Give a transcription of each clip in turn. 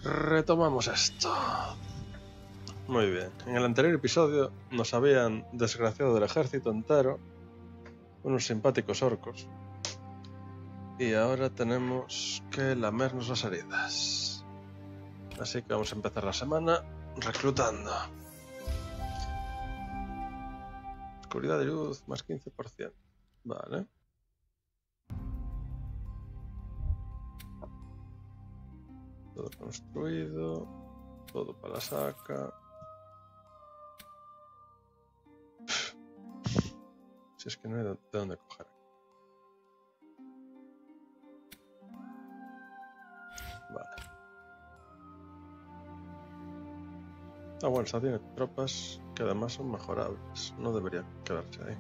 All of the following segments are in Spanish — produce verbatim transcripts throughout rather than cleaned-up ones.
Retomamos esto. Muy bien. En el anterior episodio nos habían desgraciado del ejército entero unos simpáticos orcos. Y ahora tenemos que lamernos las heridas. Así que vamos a empezar la semana reclutando. Oscuridad y luz más quince por ciento. Vale. Todo construido. Todo para la saca. Si es que no hay de dónde coger. Vale. Ah, bueno, esta tiene tropas que además son mejorables. No debería quedarse ahí.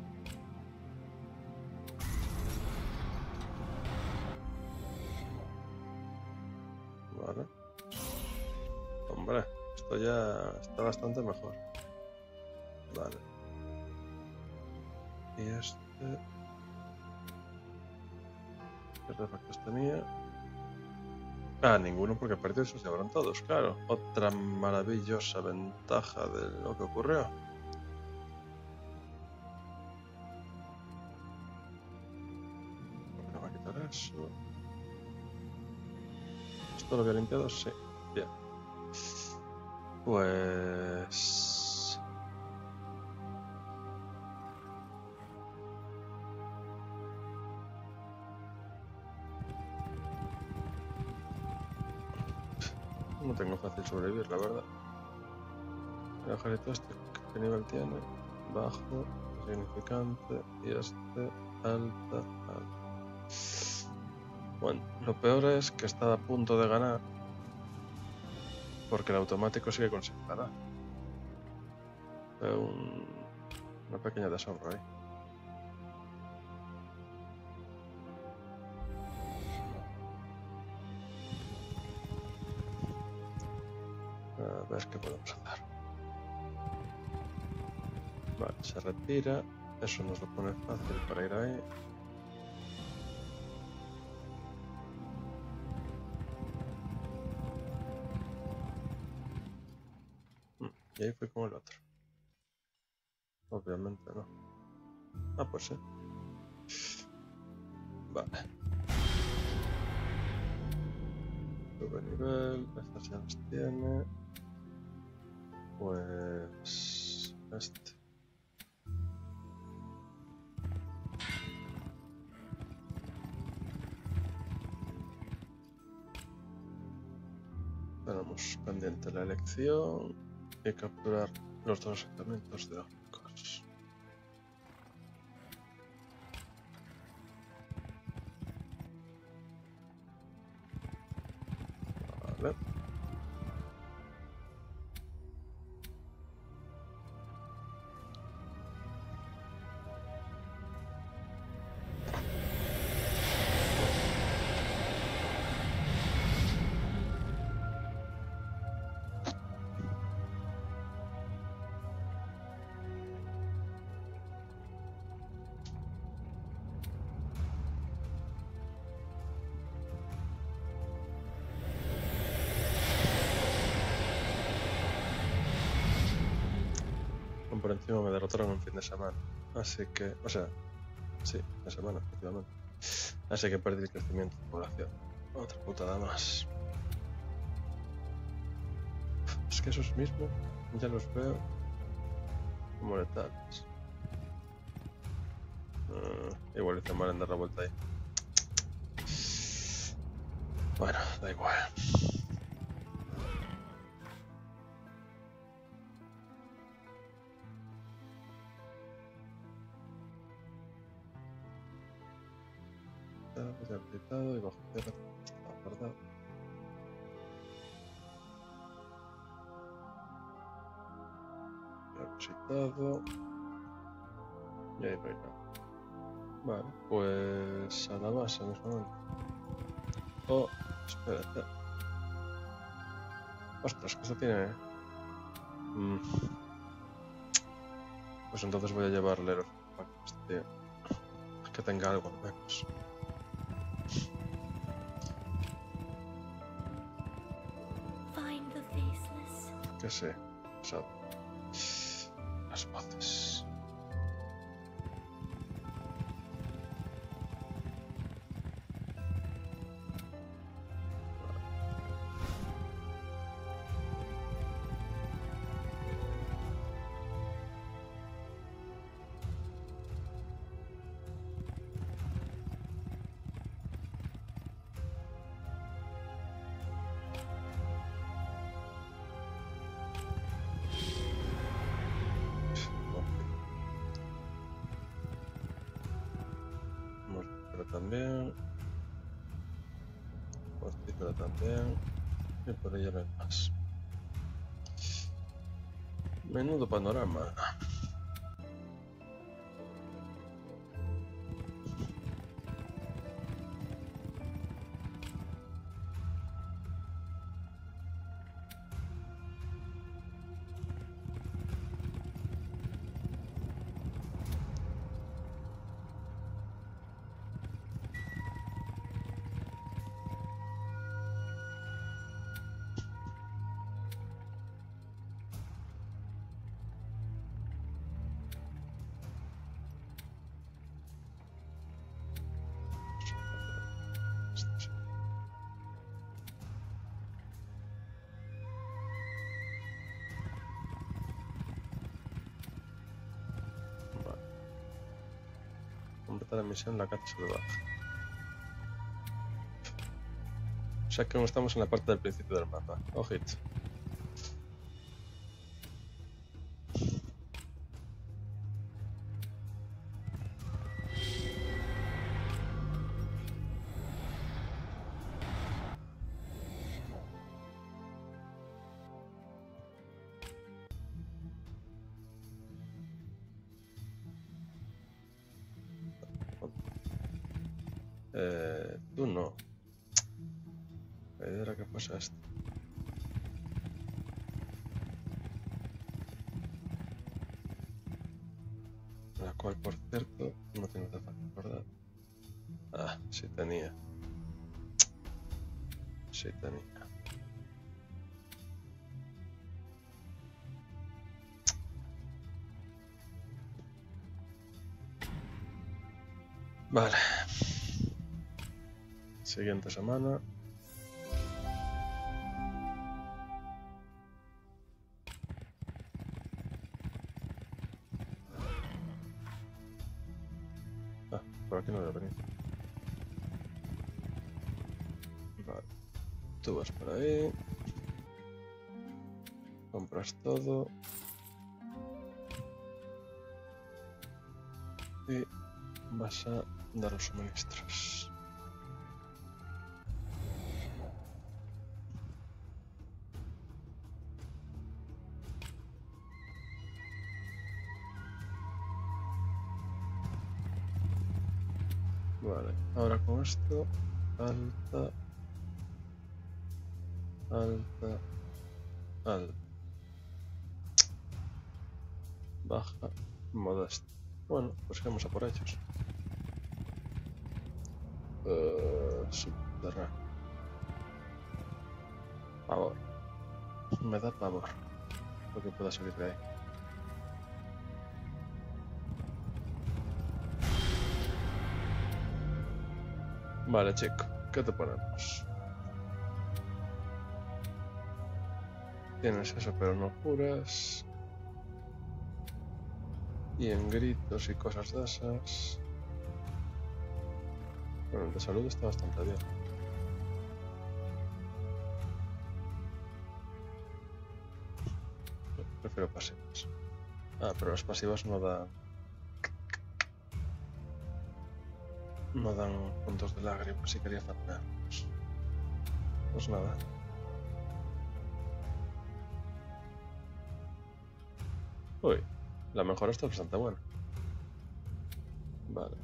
Vale. Hombre, esto ya está bastante mejor. Vale. Y este... ¿Qué artefactos tenía? Ah, ninguno porque perdió y se llevaron todos, claro. Otra maravillosa ventaja de lo que ocurrió. Me va a quitar eso. ¿Esto lo había limpiado? Sí. Bien. Pues... no tengo fácil sobrevivir, la verdad. El ejército este, ¿qué nivel tiene? Bajo, significante, y este, alta, alta. Bueno, lo peor es que está a punto de ganar, porque el automático sigue con separar. Un, una pequeña deshonra ahí. A ver qué podemos hacer. Vale, se retira. Eso nos lo pone fácil para ir ahí. Y ahí fue como el otro. Obviamente no. Ah, pues sí. Vale. Sube nivel. Estas ya las tiene. Pues... este. Tenemos pendiente la elección y capturar los dos asentamientos de orcos. Vale. Por encima me derrotaron en fin de semana, así que, o sea, sí, de semana, efectivamente. Así que perdí el crecimiento de población. Otra putada más. Es que esos mismos ya los veo como letales. Uh, igual hice mal en dar la vuelta ahí. Bueno, da igual. Ya apretado y bajo tierra está guardado. Ya visitado. Y ahí no hay nada. Vale, pues a la base mismo. Oh, espérate. Ostras, que eso tiene... Mm. Pues entonces voy a llevarle los packs, tío. Que tenga algo al menos. find the faceless. ¿Qué sé? Sabe. Las voces. Mortífero también. Mortífero también. Y por ella no hay más. Menudo panorama. Completar la misión La Caza Salvaje. O sea que no estamos en la parte del principio del mapa. Ojito. Eh, tú no. La idea era que fuese esto. La cual, por cierto, no tengo que ¿verdad? Ah, sí tenía. Sí tenía. Vale. Siguiente semana. Ah, por aquí no voy a venir. Vale. Tú vas por ahí. Compras todo. Y vas a dar los suministros. Vale, ahora con esto, alta, alta, alta, baja, modesta. Bueno, pues vamos a por ellos. Uh, subterráneo. Pavor. Me da pavor lo que pueda salir de ahí. Vale, chico, ¿qué te ponemos? Tienes eso, pero no juras. Y en gritos y cosas de esas. Bueno, el de salud está bastante bien. Prefiero pasivas. Ah, pero las pasivas no dan... No dan puntos de lágrimas si quería farmearlos. Pues nada. Uy, la mejora está bastante buena. Vale.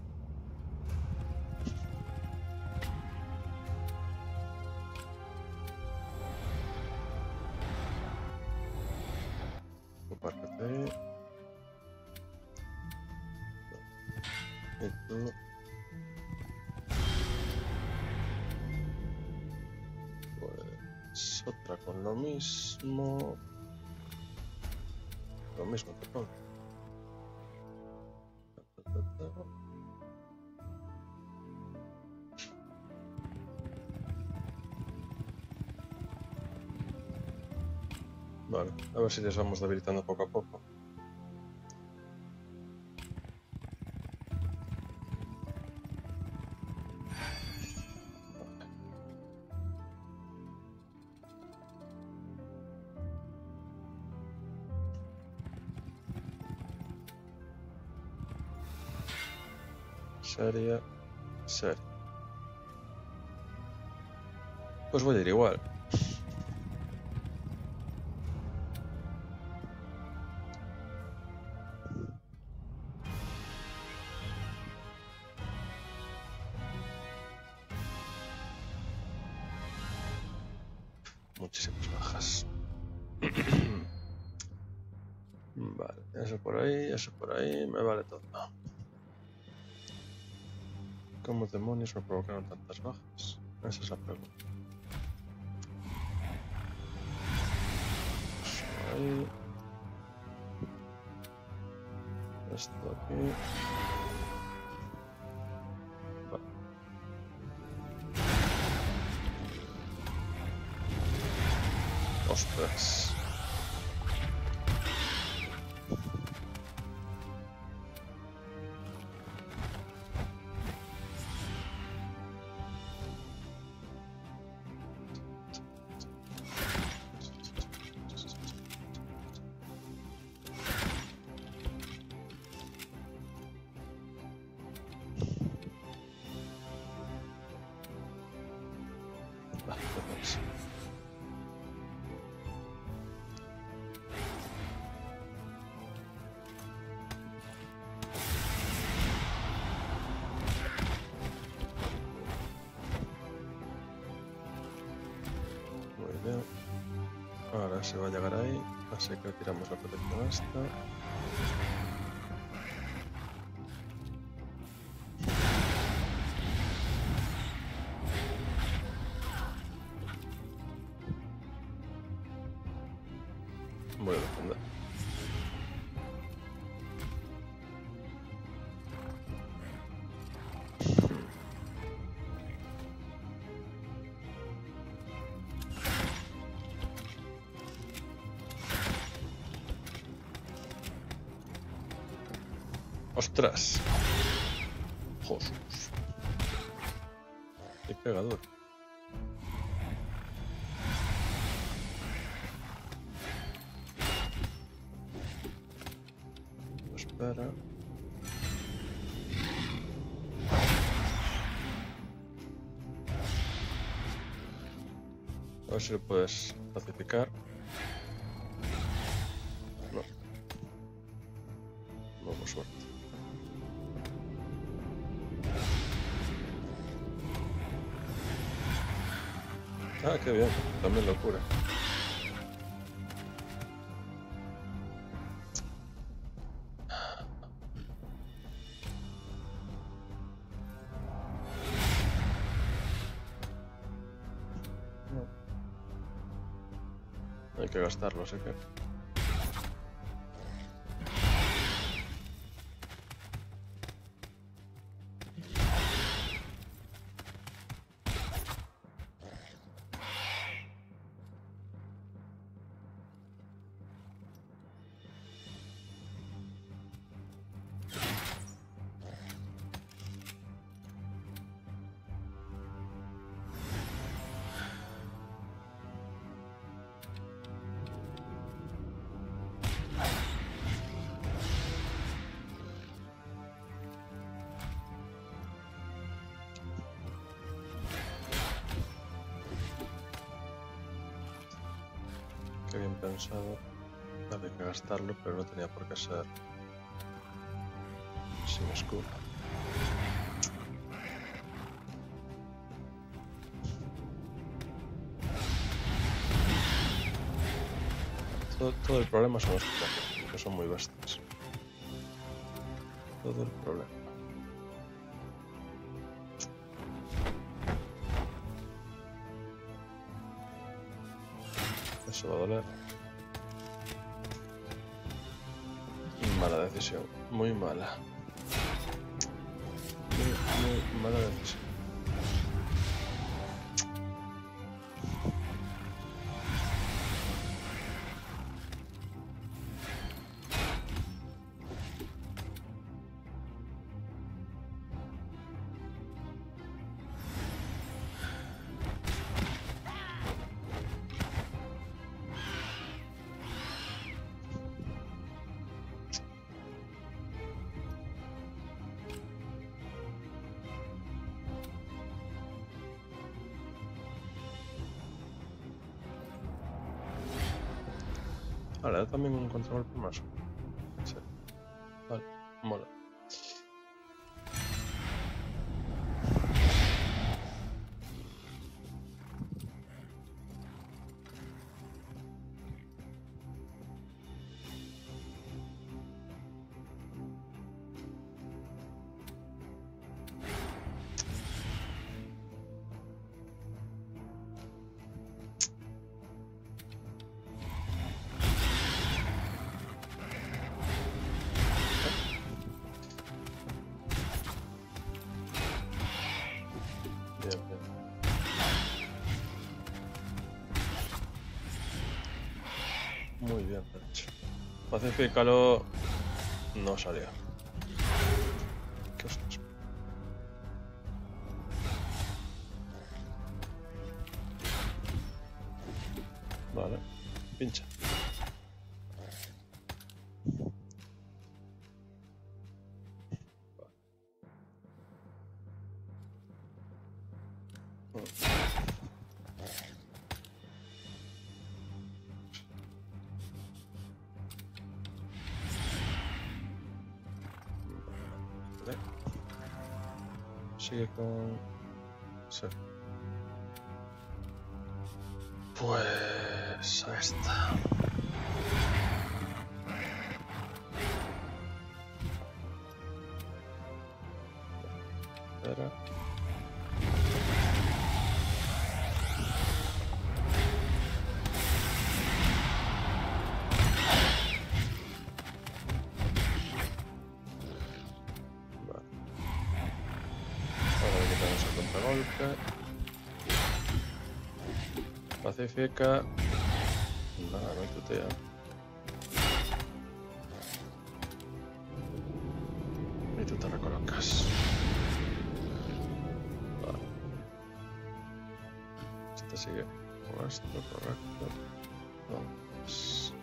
Compártete ahí. Y tú... Pues... Pues otra con lo mismo. Lo mismo te pongo. Vale, a ver si les vamos debilitando poco a poco. Seria, seria. Pues voy a ir igual. Muchísimas bajas. Vale, eso por ahí, eso por ahí, me vale todo. ¿Cómo demonios me provocaron tantas bajas? Esa es la pregunta. Ahí. Esto aquí. Vale. Ostras. Ahora se va a llegar ahí, así que tiramos la protección esta. Voy a defender. ¡Ostras! ¡Josus! ¡Qué pegador! Espera. A ver si lo puedes pacificar. No. No, por suerte. Ah, qué bien. También lo cura. Hay que gastarlo, sé que. Qué bien pensado. Había que gastarlo, pero no tenía por qué ser sin escudo. Todo, todo el problema son los titanes, que son muy bestias. Todo el problema. Eso va a doler. Mala decisión. Muy mala. Muy, muy mala decisión. Vale, también un contragolpe más. Sí. Vale, mola. Muy bien, Perch. Pacifícalo. No salió. ¿Qué ostras? Vale. Pincha. Sigue con... Sí. Pues... ahí está. Espera. Golpe. Pacifica. Nada, no hay tuteo. Y tú te recolocas. Vale. Este sigue con esto, correcto. Vamos.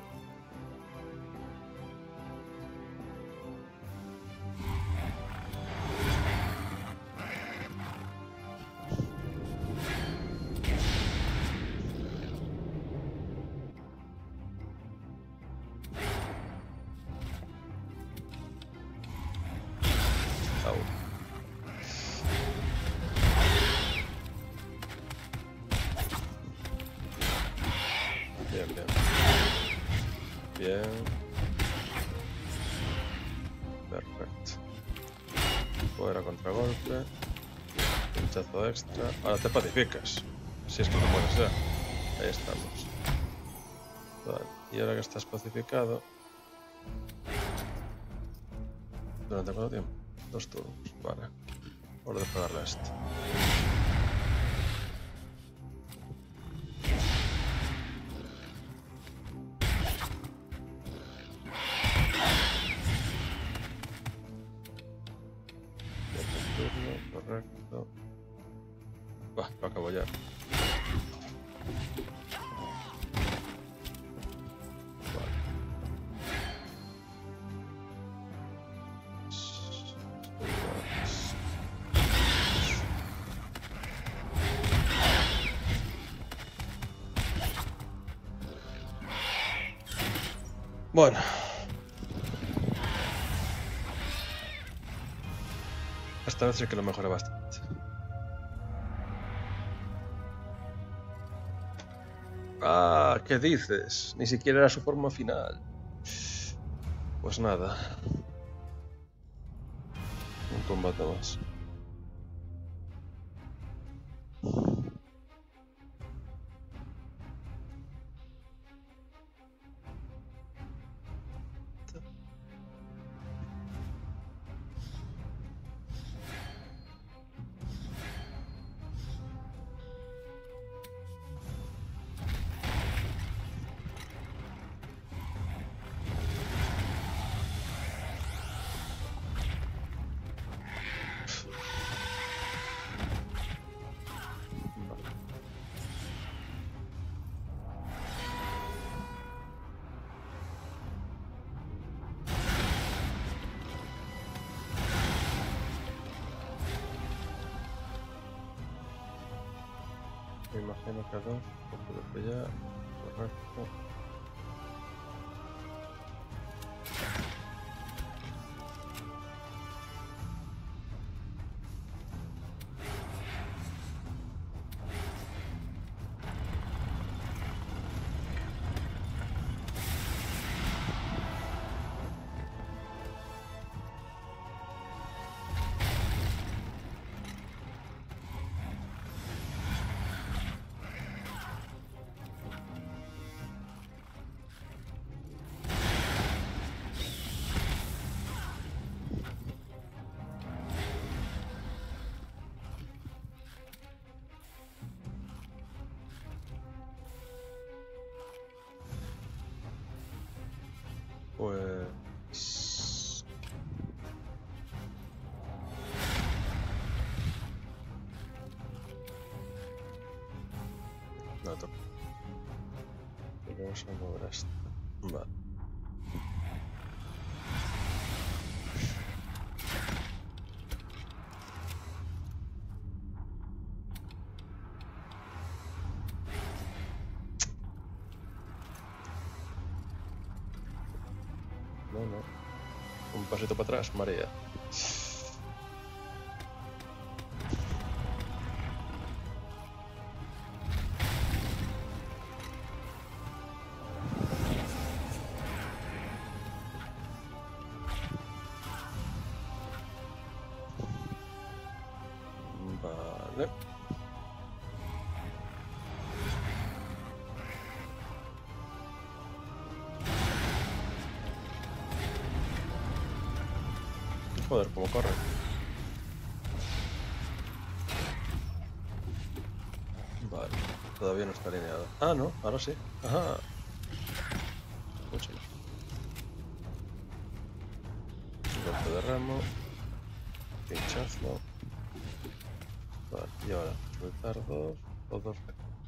Bien, bien. Bien. Perfecto. Fuera contragolpe. Pinchazo extra. Ahora te pacificas. Si es que no puede ser. Ahí estamos. Vale. Y ahora que estás pacificado. ¿Durante cuánto tiempo? Dos turnos. Vale. Hora de pegarle a esto. Correcto. Va, lo acabo ya. Vale. Bueno. Esta vez sí que lo mejoré bastante. Ah, ¿qué dices? Ni siquiera era su forma final. Pues nada. Un combate más. Me imagino que a dos lo puedo pillar. Correcto. Pues... no toca. Vamos a mover esto. Vale. No, no. Un pasito para atrás, María. Vale. Joder, cómo corre. Vale, todavía no está alineado. Ah, no, ahora sí. Ajá. Mucho más. Golpe de ramo. Pinchazo. Vale, y ahora soltar dos o dos.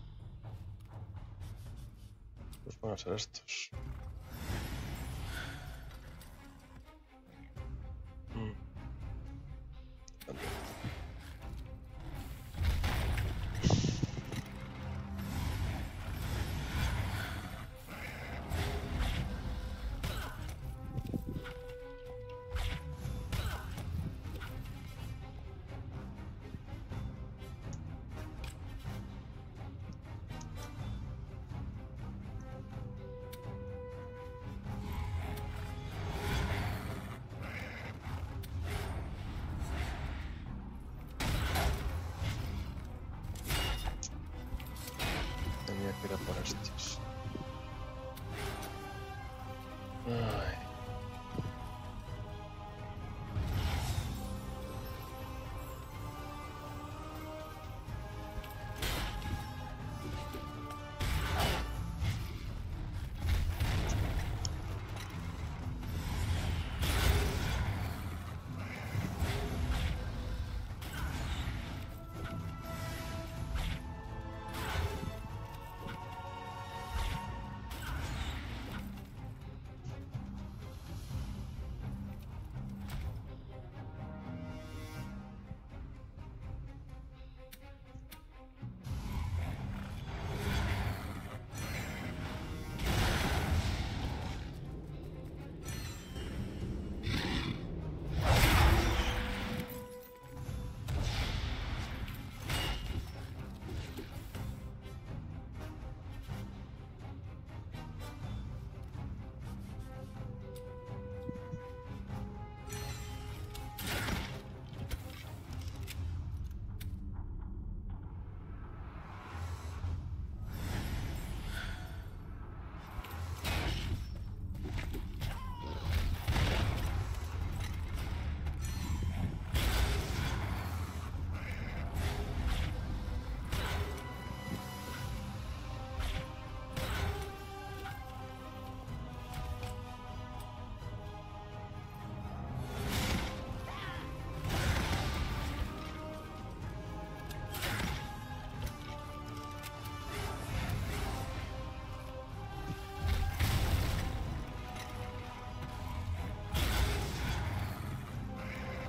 Pues van a ser estos. Mm. Tenía que ir a por estos. Ay.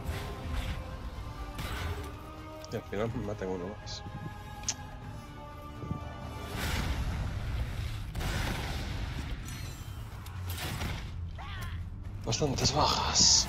Y al final me matan uno más. bastantes bajas.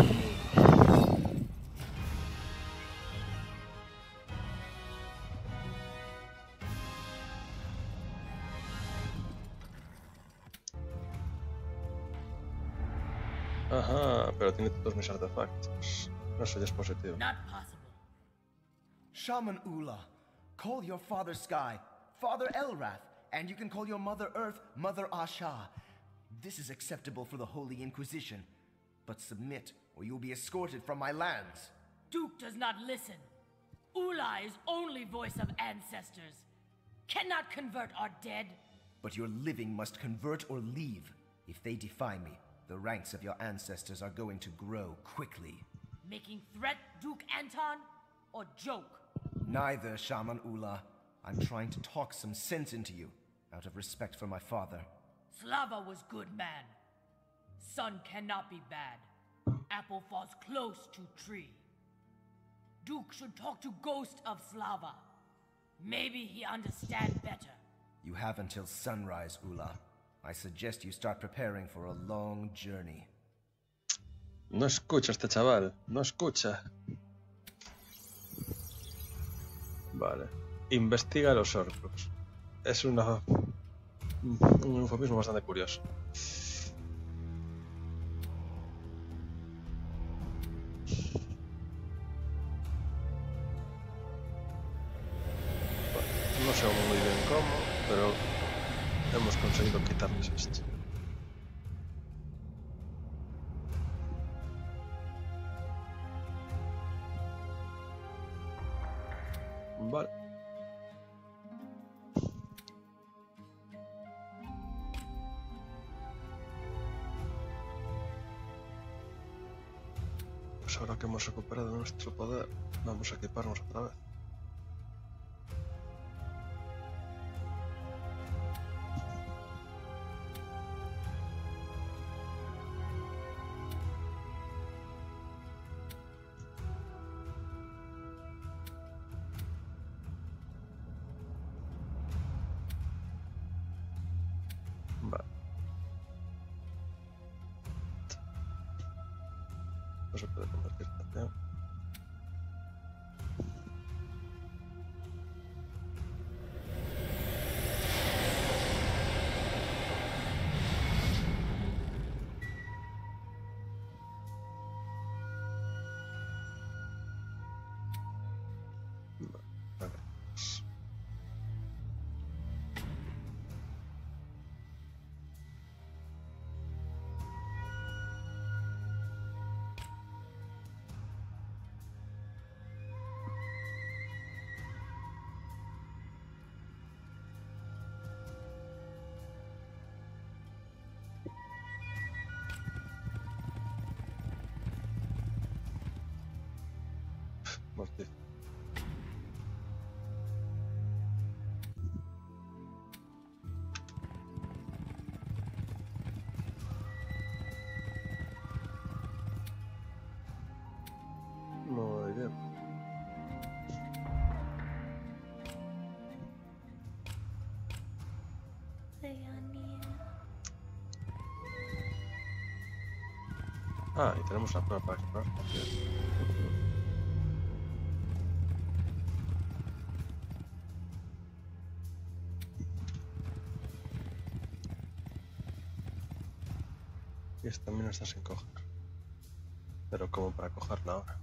Ajá, pero tiene todos mis artefactos. Eso ya es positivo. Not possible. Shaman Ula, call your father Sky, Father Elrath, and you can call your mother Earth, Mother Asha. This is acceptable for the Holy Inquisition, but submit or you'll be escorted from my lands. Duke does not listen. Ula is only voice of ancestors. Cannot convert our dead. But your living must convert or leave. If they defy me, the ranks of your ancestors are going to grow quickly. Making threat, Duke Anton? Or joke? Neither, Shaman Ula. I'm trying to talk some sense into you, out of respect for my father. Slava was good man. Son cannot be bad. Apple falls close to tree. Duke should talk to Ghost of Slava. Maybe he understand better. You have until sunrise, Ula. I suggest you start preparing for a long journey. No escucha este chaval, no escucha. Vale. Investiga a los orcos. Es una... un eufemismo bastante curioso. No sé muy bien cómo, pero hemos conseguido quitarles esto. Vale. Pues ahora que hemos recuperado nuestro poder, vamos a equiparnos otra vez. No se puede convertir también. Vale. Mortífero. Muy bien. Ah, y tenemos la prueba para explorar también. Y esta también está sin coger. Pero como para cogerla ahora.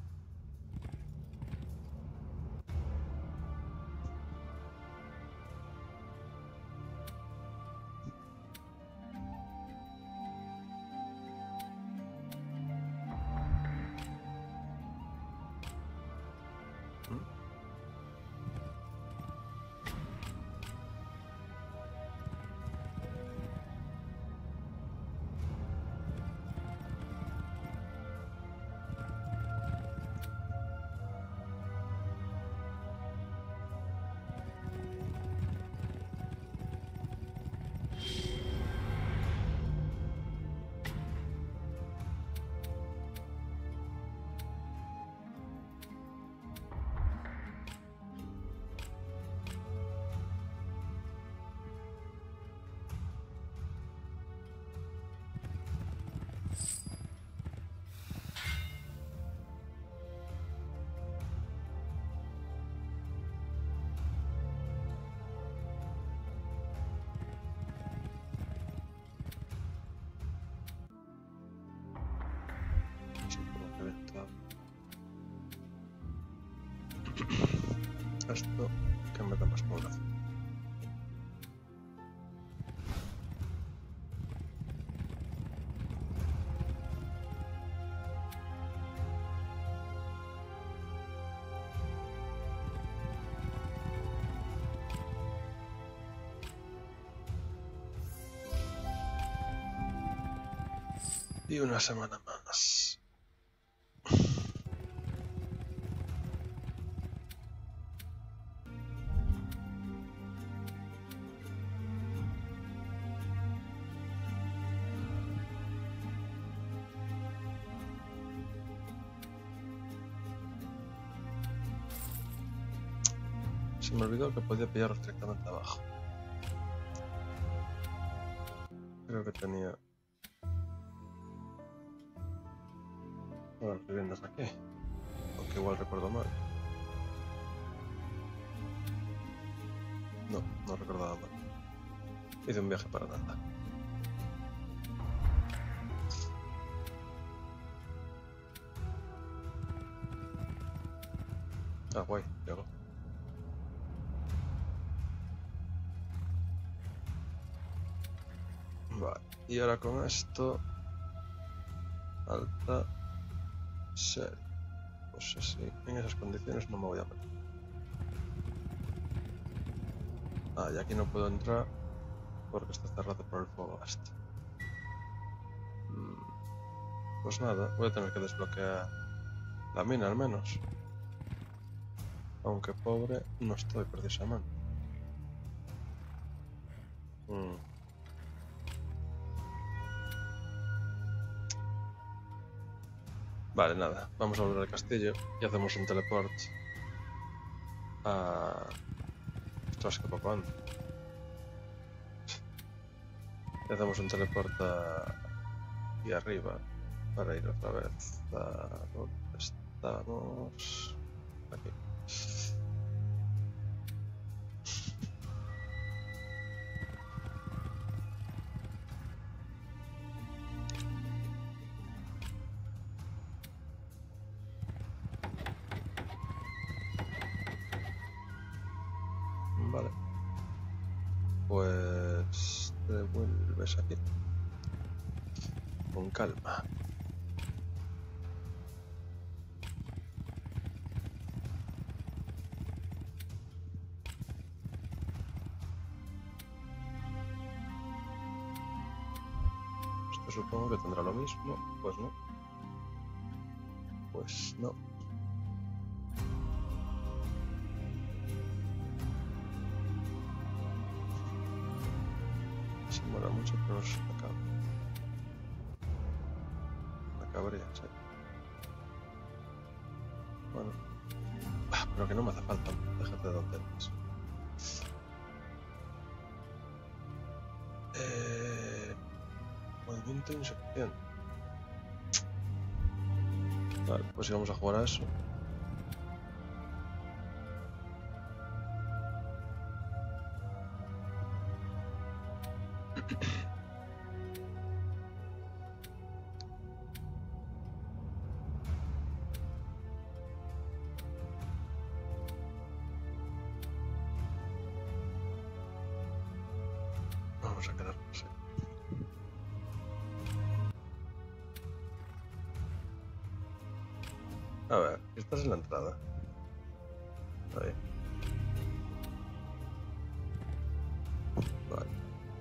está. Esto que me da más población. Y una semana más. Se me olvidó que podía pillarlos directamente abajo. Creo que tenía... Bueno, las viviendas aquí. Aunque igual recuerdo mal. No, no recordaba mal. Hice un viaje para nada. Ah, guay, llegó. Vale, y ahora con esto... Alta... Serie. Pues así, en esas condiciones no me voy a meter. Ah, y aquí no puedo entrar porque está cerrado por el fuego este. Pues nada, voy a tener que desbloquear la mina al menos. Aunque pobre no estoy precisamente. Mm. Vale, nada, vamos a volver al castillo y hacemos un teleport a... Ostras, qué poco ando. Y hacemos un teleport a... y arriba para ir otra vez a... ¿Dónde estamos? Aquí. Vale. Pues te vuelves aquí. Con calma. Esto supongo que tendrá lo mismo. Pues no. Pues no. Se mola mucho, pero nos acaba. Acabaría, sí. Bueno. Ah, pero que no me hace falta. Déjate de tonterías. Eh... Movimiento insuficiente. Vale, pues si vamos a jugar a eso. Vamos a quedarnos así. A ver, estás en la entrada. Ahí. Vale.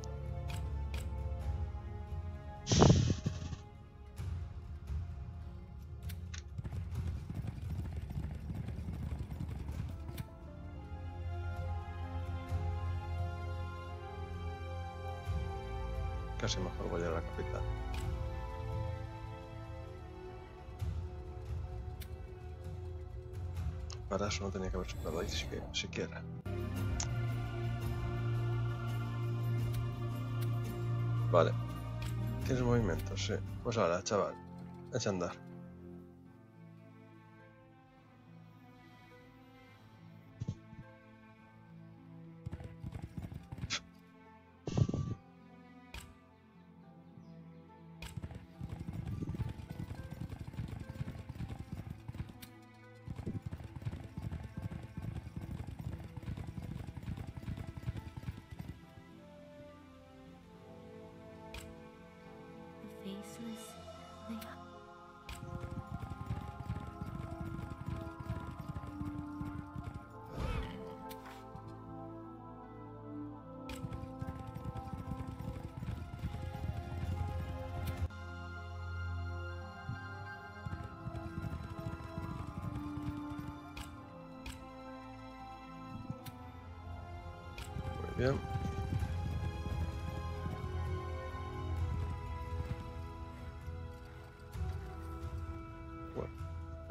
Casi mejor voy a la capital. Para eso no tenía que haber superado ahí siquiera. Vale. ¿Tienes movimiento? Sí. Pues ahora, chaval. Echa a andar.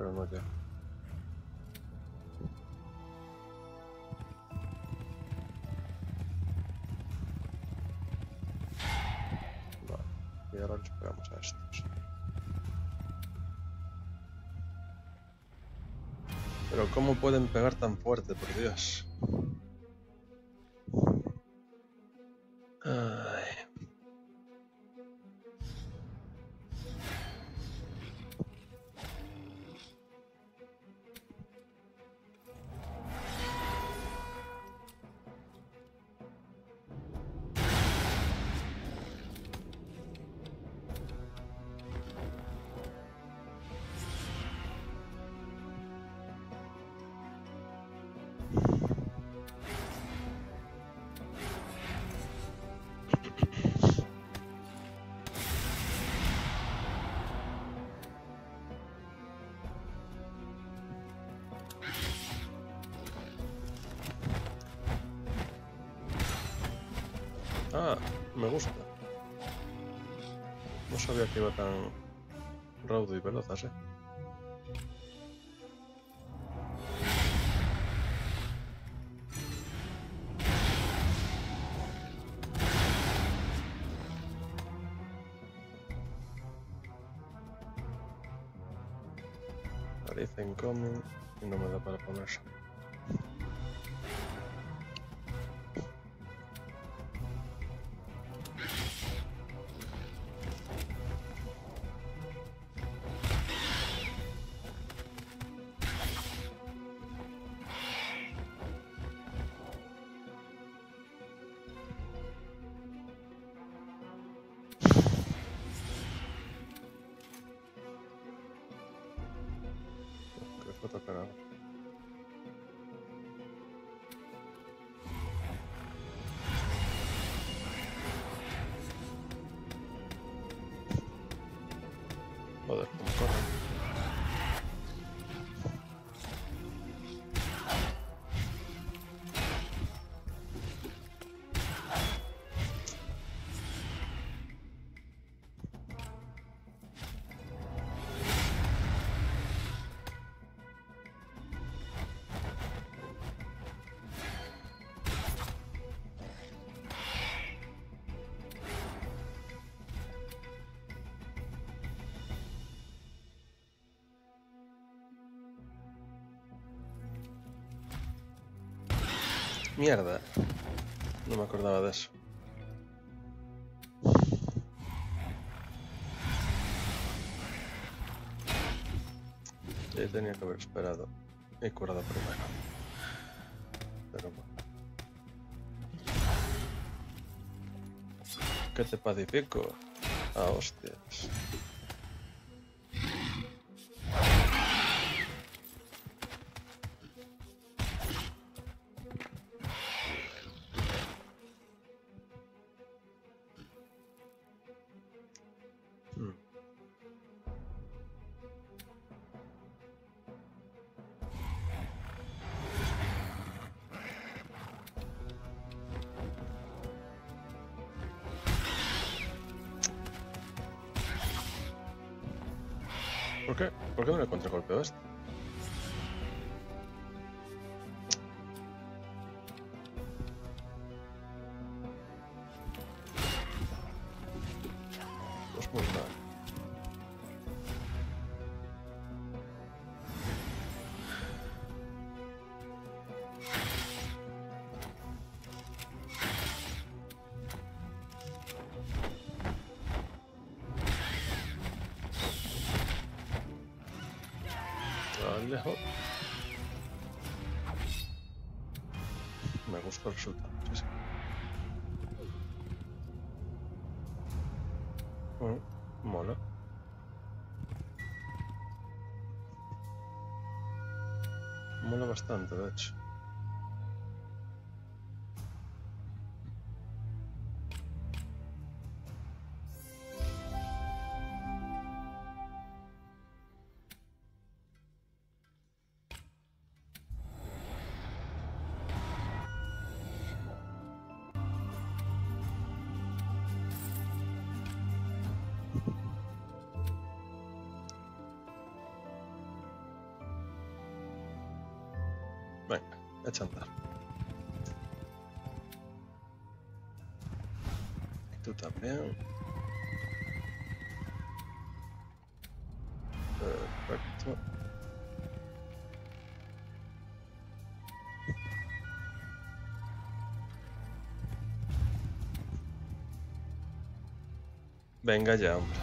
pero no ya. Vale, y ahora les pegamos a estos. Pero ¿cómo pueden pegar tan fuerte, por Dios? Ay. Ah, me gusta. No sabía que iba tan raudo y veloz así. Parece incoming y no me da para ponerse. Que fue tocar ahora. Joder, cómo corre. Mierda. No me acordaba de eso. Sí, tenía que haber esperado y curado primero. Pero bueno. ¿Qué te pacifico? Ah, hostias. Hmm. ¿Por qué? ¿Por qué no le contragolpeo esto? Pues muy mal. Lejos. Me gusta el resultado. Sí, sí. Mm, mola. Mola bastante, de hecho. echa a andar. Y tú también. Perfecto. Venga ya, hombre.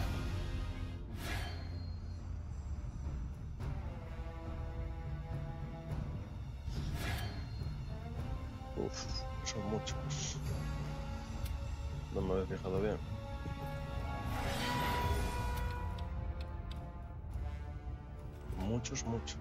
Uf, son muchos. No me había fijado bien. Muchos, muchos.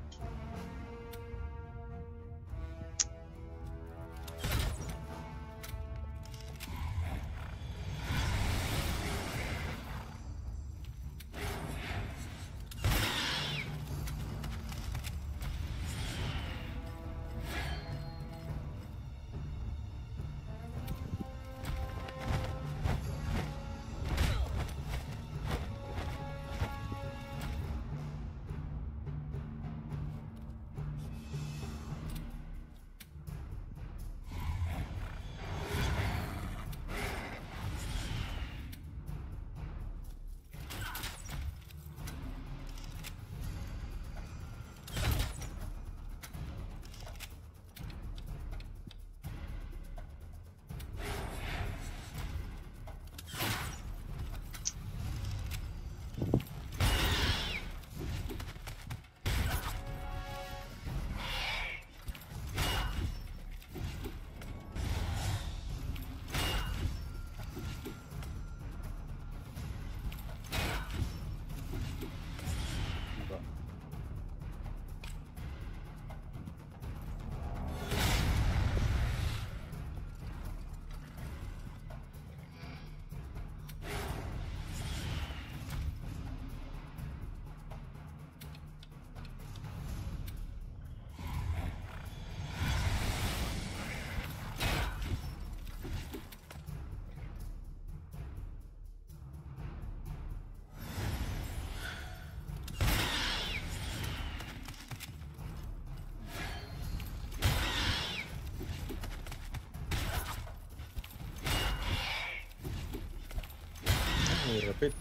Y repite.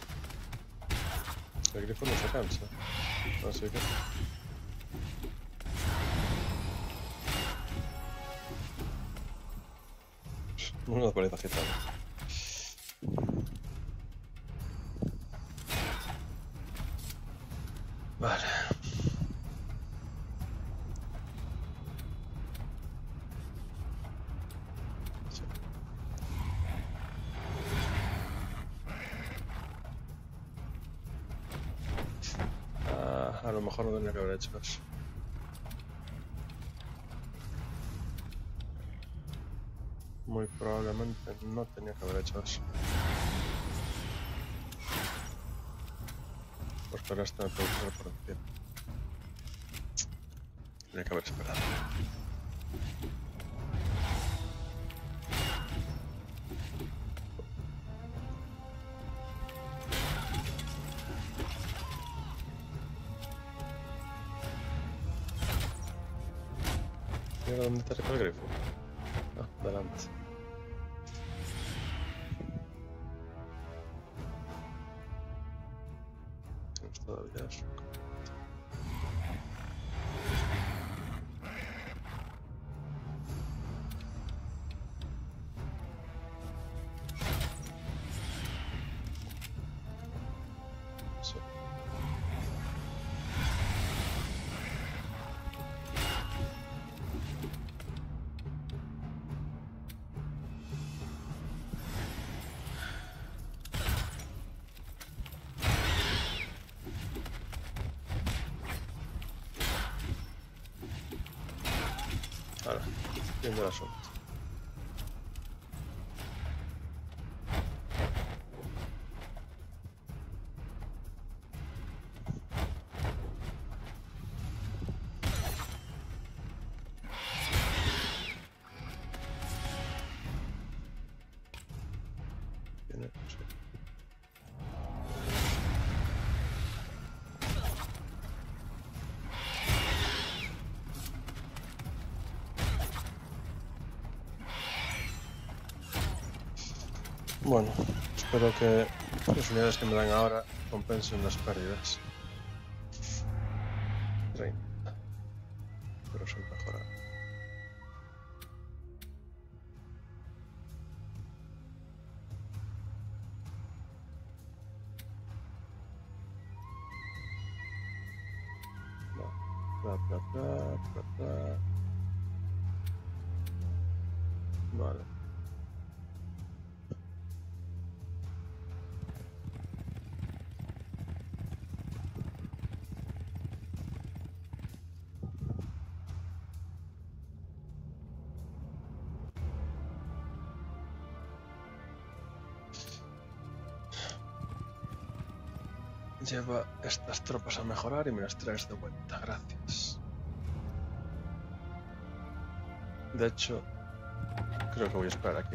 El grifo no se cansa. Así que... Una paliza gitana. Vale. Sí. Ah, a lo mejor no tenía que haber hecho eso. Muy probablemente no tenía que haber hecho eso. Pues para esto me puedo poner por encima. Tenía que haber esperado. Mira dónde está el grifo. Ah, delante. Tienes todavía eso. Sí. Ahora, viendo el asunto. Viene eso. Bueno, espero que las unidades que me dan ahora compensen las pérdidas. treinta. Pero sin mejorar. Bla, bla, bla, bla, bla. Vale. Lleva estas tropas a mejorar y me las traes de vuelta, gracias. De hecho, creo que voy a esperar aquí.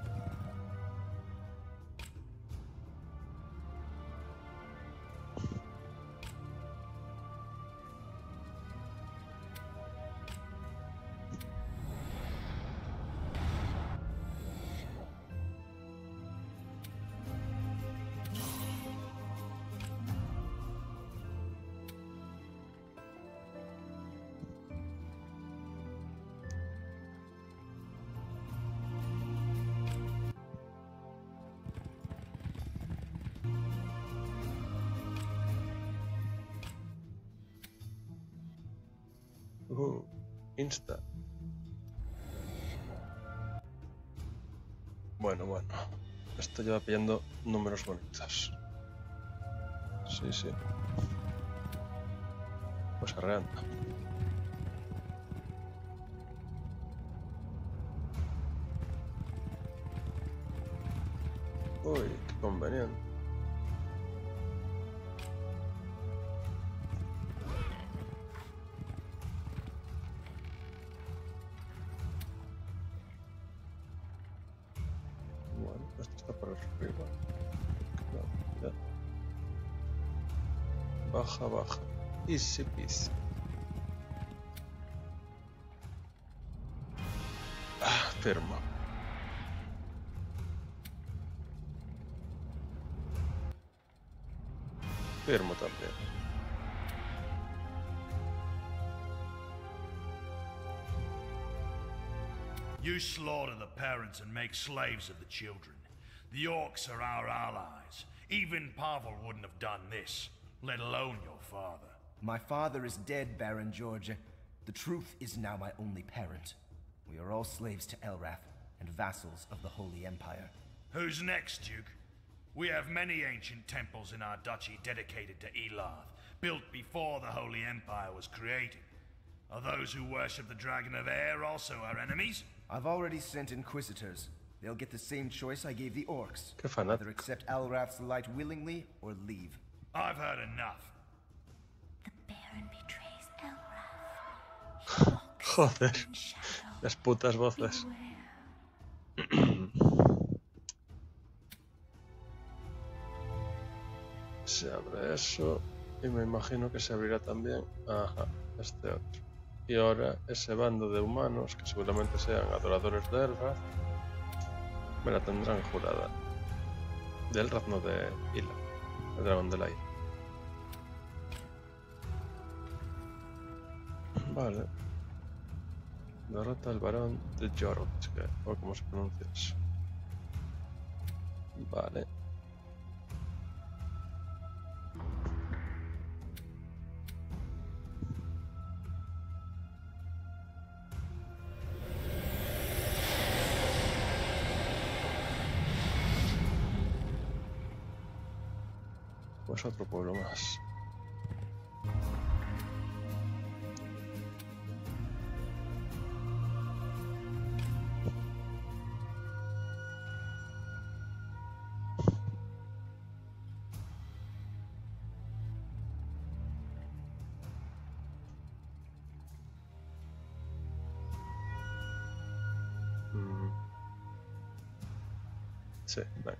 Uh, Insta. Bueno, bueno. Esto lleva pidiendo números bonitos. Sí, sí. Pues arreando. Uy, qué conveniente. Bueno, esto está por arriba. No, ya. Baja, baja. Easy peasy. Ah, firmo. Firmo también. You slaughter the parents and make slaves of the children. The orcs are our allies. Even Pavel wouldn't have done this, let alone your father. My father is dead, Baron George. The truth is now my only parent. We are all slaves to Elrath and vassals of the Holy Empire. Who's next, Duke? We have many ancient temples in our duchy dedicated to Elarth, built before the Holy Empire was created. Are those who worship the Dragon of Air also our enemies? I've already sent inquisitors. They'll get the same choice I gave the orcs. Qué fanático. Either accept Elrath's light willingly or leave. I've heard enough. The Baron betrays Elrath. He walks Joder. in shadow. Las putas voces. Beware. Se abre eso. Y me imagino que se abrirá también. Ajá, este otro. Y ahora ese bando de humanos, que seguramente sean adoradores de Elrath, me la tendrán jurada. De Elrath, no de Ila, el dragón del aire. Vale. Derrota al varón de Jorotsk, o como se pronuncia eso. Vale. Pues otro pueblo más. Mm. Sí, venga.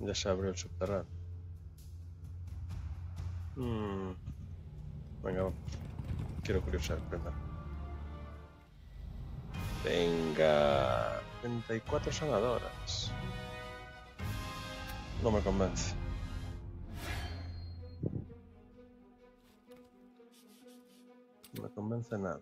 Ya se abrió el subterráneo. Mm. Venga, vamos. Quiero curiosear primero. Venga. treinta y cuatro sanadoras. No me convence. No me convence nada.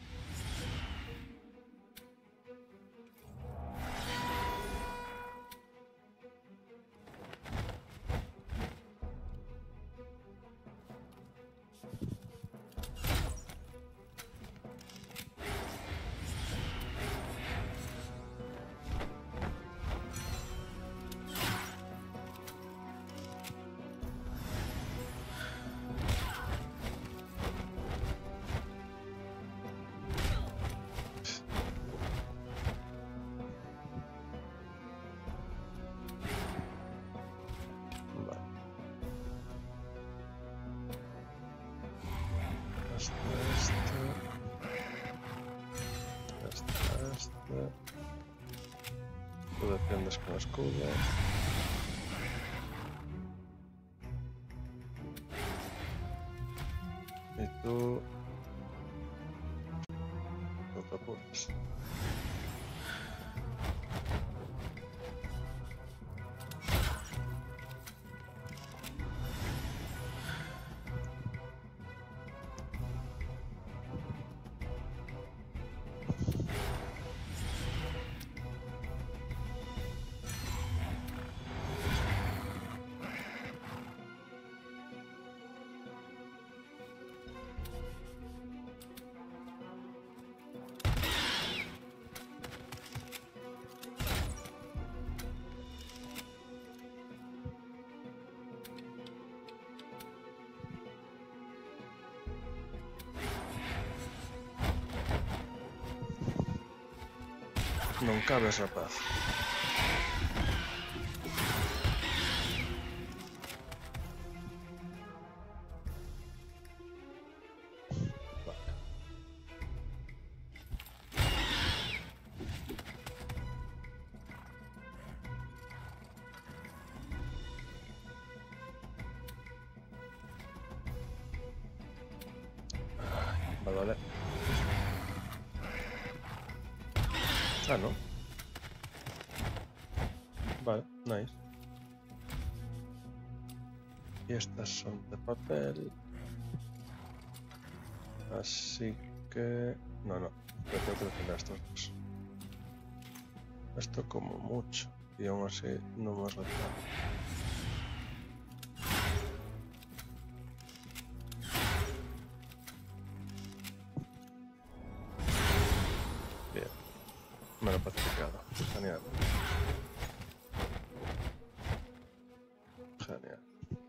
Tú defiendes con escudo. Y tú... No te apures. Non cabes, rapaz. Vale. Vale, vale. Ah, no. Vale, nice. Y estas son de papel. Así que... No, no. Yo tengo que defender estos dos. Esto como mucho. Y aún así no más retado. Bien. Me lo he pacificado. Genial. Genial.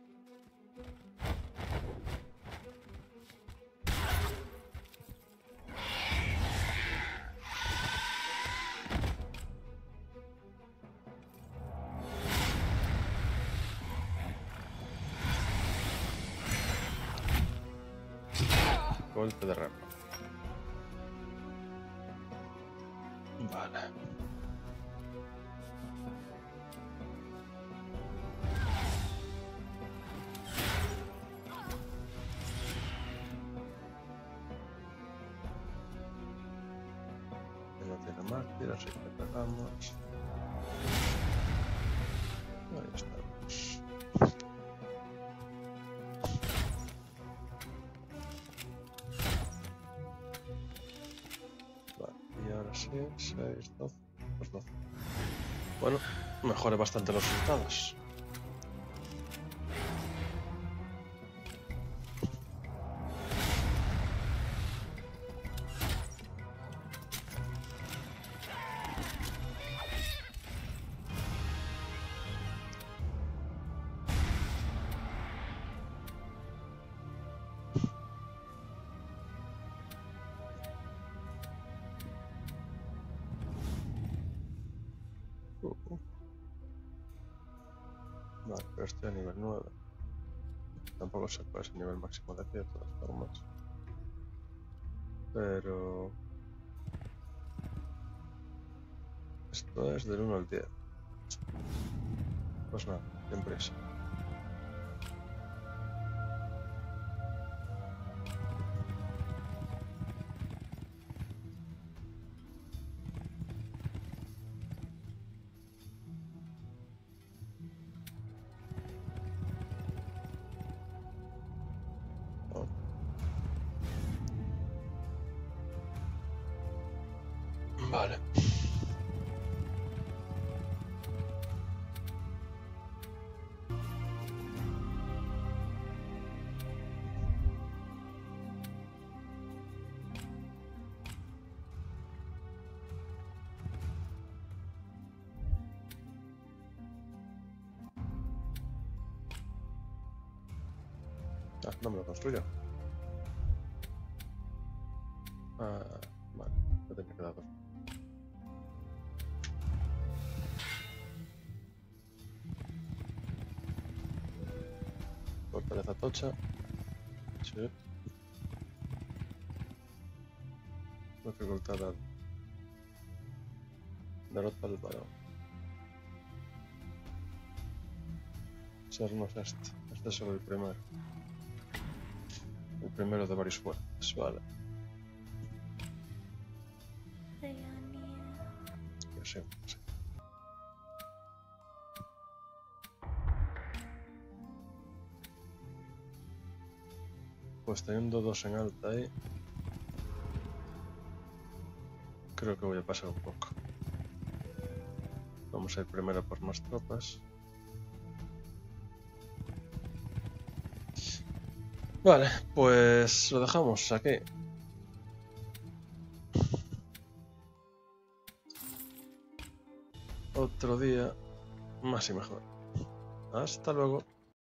Golpe de rama. Vale. No tiene mártir, así que pegamos. Ahí estamos. Vale, y ahora sí, seis, doce, pues doce. Bueno, mejoré bastante los resultados. Vale, pero estoy a nivel nueve. Tampoco sé cuál es el nivel máximo de aquí de todas formas. Pero... esto es del uno al diez. Pues nada, sin prisa. Oh. Vale. Ah, no me lo construyo. Ah, vale, no tenía que dar dos. Fortaleza tocha. Sí. Dificultad al derrota al varón. Ser no es este. Este es solo el primero. El primero de varios fuertes, vale. Yo sé, sí. Pues teniendo dos en alta ahí, creo que voy a pasar un poco. Vamos a ir primero por más tropas. Vale, pues lo dejamos aquí. Otro día más y mejor. Hasta luego.